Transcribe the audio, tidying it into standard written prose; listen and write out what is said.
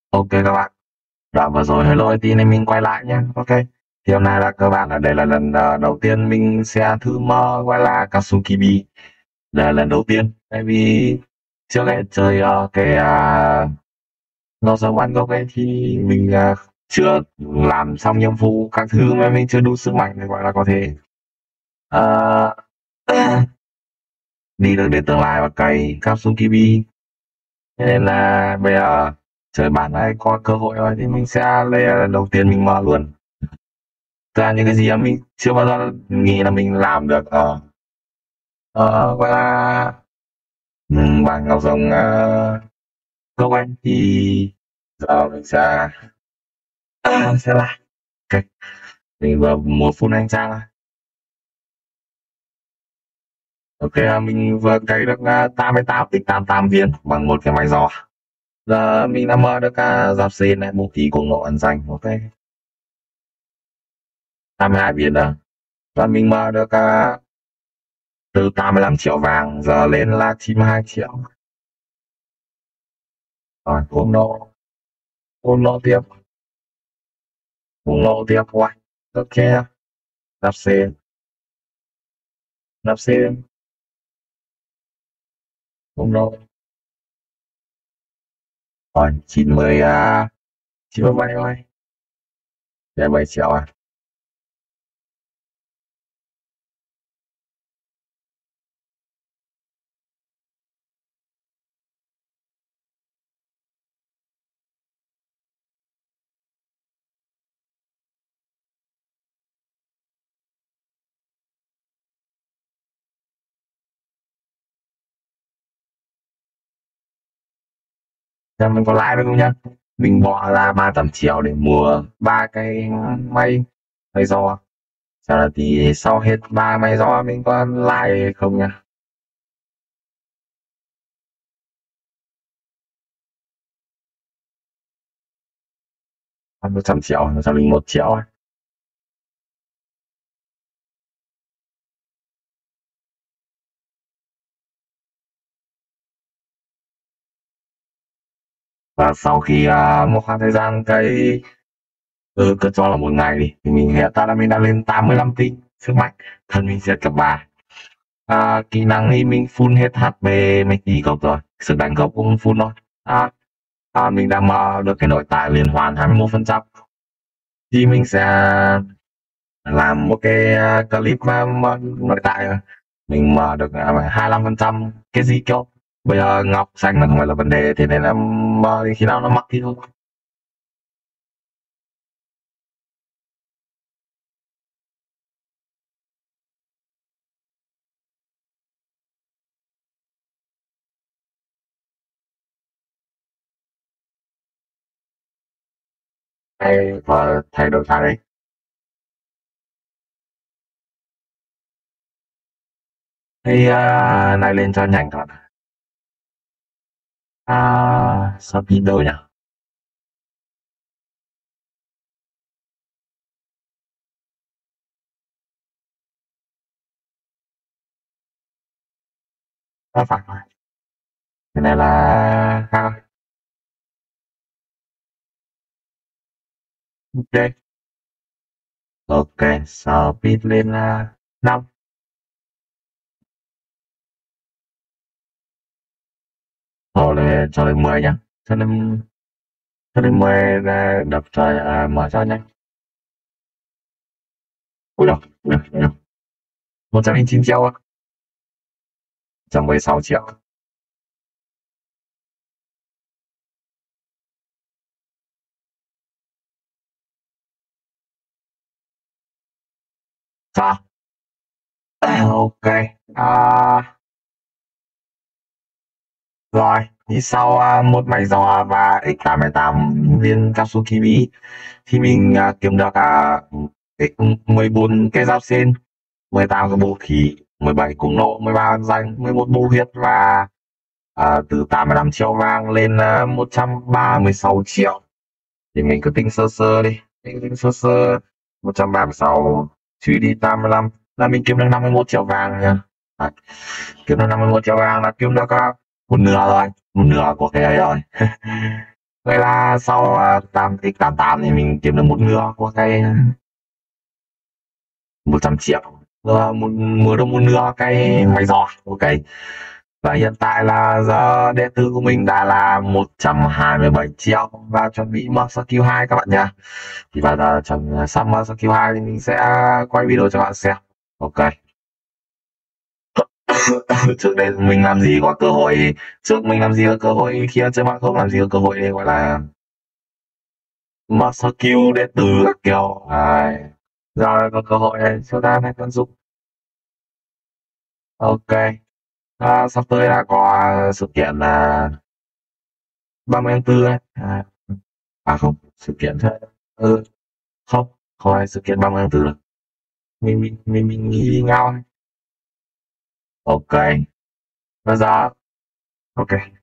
Ok các bạn, đoạn vừa rồi hello IT nên mình quay lại nhé. Ok, thì hôm nay là cơ bản là đây là lần đầu tiên mình sẽ thử mò gọi là Katsukibi. Đây là lần đầu tiên, tại vì trước ấy chơi cái nó giống bản gốc ấy thì mình chưa làm xong nhiệm vụ các thứ mà mình chưa đủ sức mạnh để gọi là có thể ờ, đi được đến tương lai và cày Katsukibi. Thế nên là bây giờ chơi bản này có cơ hội rồi thì mình sẽ lấy lần đầu tiên mình mò luôn. Thực ra những cái gì mà mình chưa bao giờ nghĩ là mình làm được ở gọi là bản ngọc rồng gốc anh thì giờ mình sẽ làm. Ok, mình vừa một phút anh trang thôi. Ok, mình vừa cày được 88 tích 88 viên bằng một cái máy giò. Giờ mình đã mở được giáp sen này, vũ khí cùng nộ ẩn danh. Ok, 82 viên rồi. Và mình mở được từ 85 triệu vàng giờ lên là 92 triệu. Rồi, cuồng nộ tiếp, cuồng nộ tiếp. Wow, ok, giáp sen, giáp sen, cuồng nộ. Rồi, 90 97 rồi, 7 triệu à. Xem mình có lãi được không nhá. Mình bỏ ra 300 triệu để mua ba cái máy máy giò. Sau đó thì sau hết ba máy giò mình có lãi không nhá. 100 triệu, 101 triệu à. Và sau khi một khoảng thời gian cứ cho là một ngày đi thì mình hiện tại là mình đã lên 85 tỷ sức mạnh, thân mình sẽ cấp 3. Kỹ năng thì mình full hết HP mấy tỷ gốc rồi, sức đánh gốc cũng full thôi. à, mình đang mở được cái nội tại liên hoàn 21%, thì mình sẽ làm một cái clip mà nội tại mình mở được 25%. Cái gì kiểu bây giờ ngọc xanh là không phải là vấn đề, thế nên là mở khi nào nó mắc thì thôi. Hay và thay đổi cái đấy thì này lên cho nhanh thôi. Sắp đi đâu nhỉ. Phải rồi, cái này là ok. Ok, speed lên là 5. Cho lên 10 nhá. Cho lên 10 là đập cho mở cho nhanh. Ui đâu, được, được. 109 triệu á, 116 triệu. Sao? Ok. À, rồi, thì sau một máy giò và X88 viên Katsukibi thì mình kiếm được X14 cái giáp sen, 18 cái vũ khí, 17 cung nộ, 13 ân danh, 11 bù huyết và từ 85 triệu vàng lên 136 triệu. Thì mình cứ tính sơ sơ đi, mình tính sơ sơ 136 trừ đi 85 là mình kiếm được 51 triệu vàng nha. Đấy, kiếm được 51 triệu vàng là kiếm được một nửa rồi, một nửa của cái ấy rồi. vậy là sau 8x88 thì mình kiếm được một nửa của cái 100 triệu, mua được một nửa cái máy giỏ. Ok, và hiện tại là giờ đệ tử của mình đã là 127 triệu và chuẩn bị mở skill 2 các bạn nha. Thì bây giờ trong xong mở skill 2 thì mình sẽ quay video cho bạn xem. Ok. Trước đây mình làm gì có cơ hội, trước mình làm gì có cơ hội khi chơi mạng không làm gì có cơ hội để gọi là mở skill đệ tử các kiểu. Đấy. Giờ có cơ hội này chúng ta hãy tận dụng. Ok. Sắp tới là có sự kiện là 30 tháng 4 ấy. Không, sự kiện thôi. Ừ, không, không phải sự kiện 30 tháng 4 đâu. Mình nghĩ nhau. Ok, bây giờ ok.